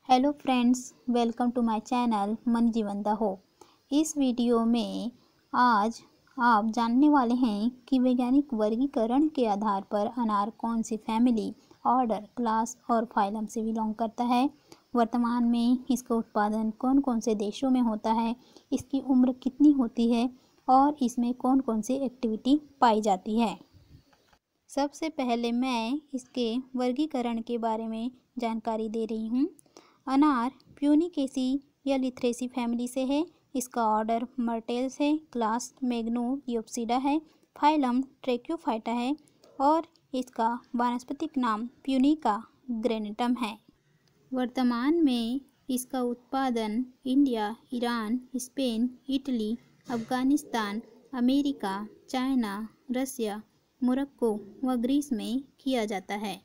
Hello friends, welcome to my channel मन जीवन दा हो। इस वीडियो में आज आप जानने वाले हैं कि वैज्ञानिक वर्गीकरण के आधार पर अनार कौन सी फैमिली, ऑर्डर, क्लास और फाइलम से बिलोंग करता है। वर्तमान में इसका उत्पादन कौन कौन से देशों में होता है, इसकी उम्र कितनी होती है और इसमें कौन कौन सी एक्टिविटी पाई जाती है। सबसे पहले मैं इसके वर्गीकरण के बारे में जानकारी दे रही हूँ। अनार प्यूनिकेसी या लिथरेसी फैमिली से है। इसका ऑर्डर मर्टेल्स है, क्लास मैग्नोलियोप्सिडा है, फाइलम ट्रैक्योफाइटा है और इसका वानस्पतिक नाम प्यूनिका ग्रेनेटम है। वर्तमान में इसका उत्पादन India, Iran, Spain, Italy, Afghanistan, America, China, Russia, Morocco व ग्रीस में किया जाता है।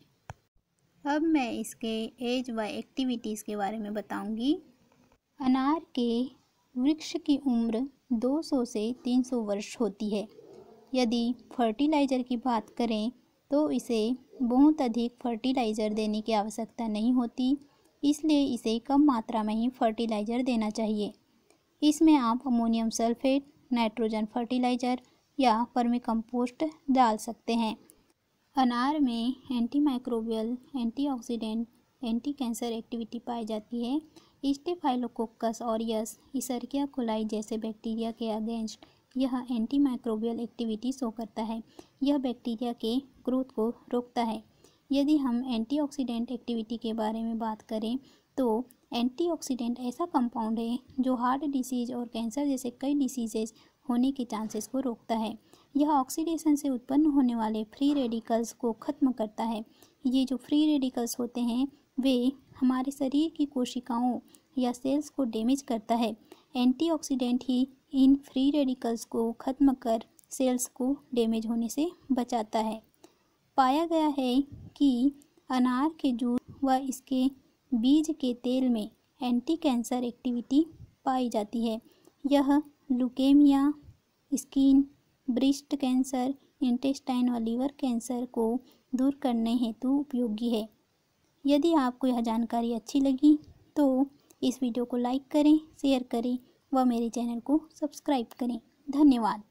अब मैं इसके एज व एक्टिविटीज़ के बारे में बताऊंगी। अनार के वृक्ष की उम्र 200 से 300 वर्ष होती है। यदि फर्टिलाइज़र की बात करें तो इसे बहुत अधिक फर्टिलाइज़र देने की आवश्यकता नहीं होती, इसलिए इसे कम मात्रा में ही फर्टिलाइज़र देना चाहिए। इसमें आप अमोनियम सल्फेट, नाइट्रोजन फर्टिलाइज़र या वर्मी कंपोस्ट डाल सकते हैं। अनार में antimicrobial, antioxidant, anti cancer activity पाई जाती है। स्टेफाइलोकोकस ऑरियस, इशरिकिया कोलाई जैसे बैक्टीरिया के अगेंस्ट यह एंटीमाइक्रोबियल एक्टिविटी शो करता है। यह बैक्टीरिया के ग्रोथ को रोकता है। यदि हम एंटीऑक्सीडेंट एक्टिविटी के बारे में बात करें तो एंटीऑक्सीडेंट ऐसा कंपाउंड है जो हार्ट डिसीज और कैंसर जैसे कई डिसीजेज होने के चांसेस को रोकता है। यह ऑक्सीडेशन से उत्पन्न होने वाले फ्री रेडिकल्स को ख़त्म करता है। ये जो फ्री रेडिकल्स होते हैं वे हमारे शरीर की कोशिकाओं या सेल्स को डैमेज करता है। एंटीऑक्सीडेंट ही इन फ्री रेडिकल्स को ख़त्म कर सेल्स को डैमेज होने से बचाता है। पाया गया है कि अनार के जूस व इसके बीज के तेल में एंटी कैंसर एक्टिविटी पाई जाती है। यह leukaemia, skin, breast cancer, intestine व लीवर कैंसर को दूर करने हेतु उपयोगी है। यदि आपको यह जानकारी अच्छी लगी तो इस वीडियो को लाइक करें, शेयर करें व मेरे चैनल को सब्सक्राइब करें। धन्यवाद।